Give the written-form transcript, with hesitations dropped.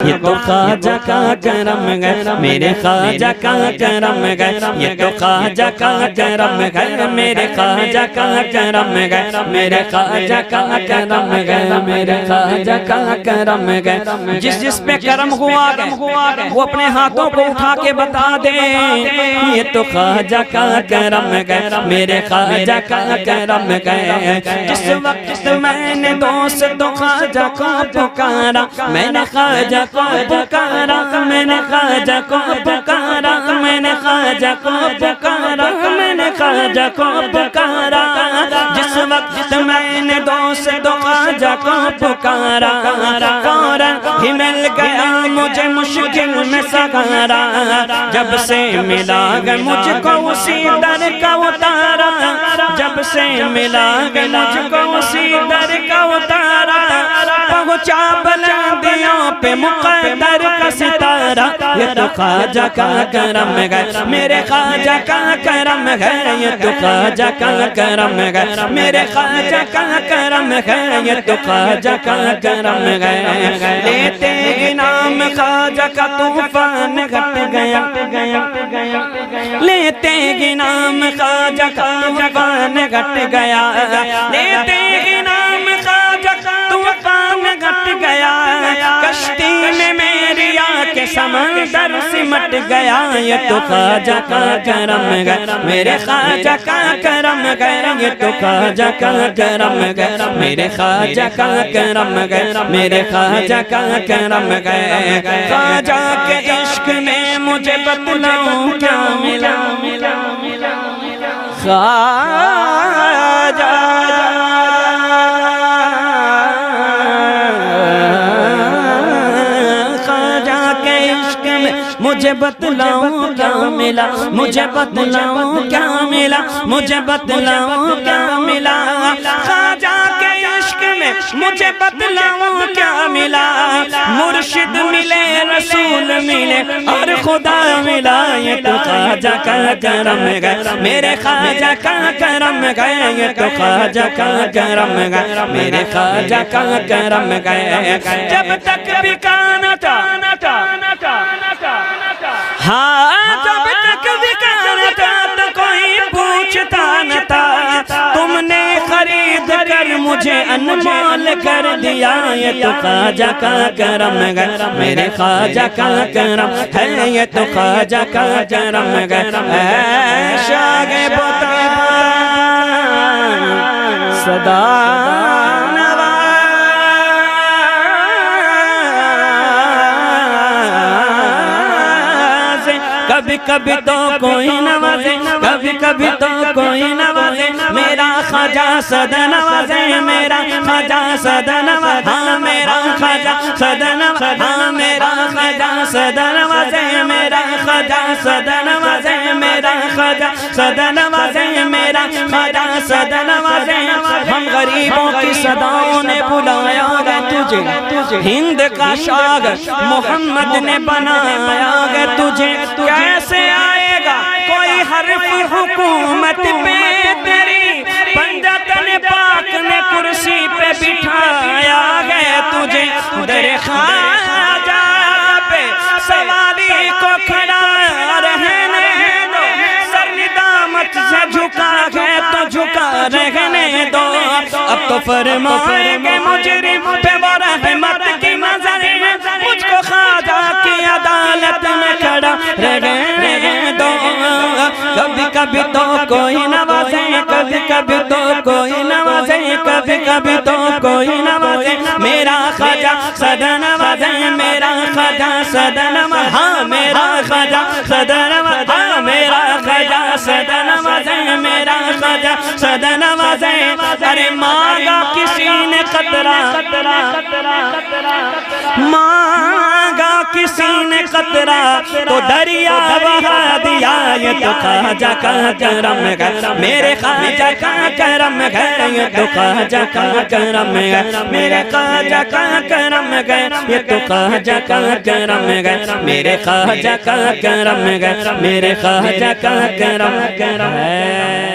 یہ تو خواجہ کا کرم ہے میرے خواجہ کا کرم ہے یہ تو خواجہ کا کرم ہے میرے خواجہ کا کرم ہے میرے خواجہ کا کرم ہے میرے خواجہ کا کرم ہے جس جس پہ کرم ہوا ہے وہ اپنے ہاتھوں کو اٹھا کے بتا دے یہ تو خواجہ کا کرم ہے میرے خواجہ کا کرم ہے جس وقت میں نے دوست تو خواجہ کو پکارا میں نے خواجہ کو پکارا میں نے خواجہ کو پکارا میں نے خواجہ کو پکارا میں نے خواجہ کو پکارا جس وقت میں نے دوست تو خواجہ کو پکارا فوراً ہی مل گیا مجھے مشکل میں سہارا جب سے ملا گیا مجھ کو اسی در کا اتارا جب سے ملا گیا مجھ کو اسی در کا اتارا پہنچا بلندیوں پہ مقدر کا ستارہ یہ تو خواجہ کا کرم ہے میرے خواجہ کا کرم ہے یہ تو خواجہ کا کرم ہے میرے خواجہ کا کرم ہے یہ تو خواجہ کا کرم ہے لیتے ہی نام خواجہ کا طوفان گھٹ گیا لیتے ہی نام خواجہ کا طوفان گھٹ گیا لیتے ہی نام خواجہ کا طوفان گھٹ گیا کشتی میں میری آنکھ سمندر سمٹ گیا یہ تو خواجہ کا کرم ہے میرے خواجہ کا کرم ہے یہ تو خواجہ کا کرم ہے میرے خواجہ کا کرم ہے میرے خواجہ کا کرم ہے خواجہ کے عشق میں مجھے بتلاؤں کیا ملا خواجہ مجھے بتلاؤں کیا ملا مجھے بتلاؤں کیا ملا مجھے بتلاؤں کیا ملا خواجہ کے عشق میں مجھے بتلاؤں کیا ملا مرشد ملے رسول ملے اور خدا ملا یہ تو خواجہ کا کرم ہے میرے خواجہ کا کرم ہے یہ تو خواجہ کا کرم ہے میرے خواجہ کا کرم ہے جب تک بکانا تھا ہاں جب تک بکانا تھا تو کوئی پوچھتا نہ تھا تم نے خرید کر مجھے انمول کر دیا یہ تو خواجہ کا کرم ہے میرے خواجہ کا کرم ہے یہ تو خواجہ کا کرم ہے اے شاہ بتا صدا کبھی کبھی تو کوئی نوازے کبھی کبھی تو کوئی نوازے میرا خواجہ صدا نوازے میرا خواجہ صدا نوازے ہاں میرا خواجہ صدا نوازے ہاں میرا خواجہ صدا نوازے میرا خواجہ صدا نوازے میرا خواجہ صدا نوازے میرا خواجہ صدا نوازے ہم غریبوں کی صداؤں نے بلایا ہے تجھے ہند کا شاہ محمد نے بنایا ہے تجھے کیسے آئے گا کوئی حرف حکومت پہ تیری پنجتن پاک نے کرسی پہ بٹھایا گیا تجھے در خواجہ پہ سواری کو کھڑا رہنے دو سر ندامت سے جھکا ہے تو جھکا رہنے دو اب تو فرمائیں گے مجرم پہ وہ رحمت کی نظر مجھ کو خواجہ کی عدالت میں کھڑا رہنے دو کبھی کبھی تو کوئی نوازے کبھی کبھی تو کوئی نوازے کبھی کبھی تو کوئی نوازے میرا خواجہ صدا نوازے میرا خواجہ صدا نوازے ہاں میرا خواجہ صدا نوازے ہاں میرا خواجہ صدا نوازے میرا خواجہ صدا نوازے ارے مانگا کسی نے قطرہ مانگا کسی نے قطرہ تو دریا بہا دیا یہ تو خواجہ کا کرم ہے میرے خواجہ کا کرم ہے یہ تو خواجہ کا کرم ہے میرے خواجہ کا کرم ہے یہ تو خواجہ کا کرم ہے میرے خواجہ کا کرم ہے میرے خواجہ کا کرم ہے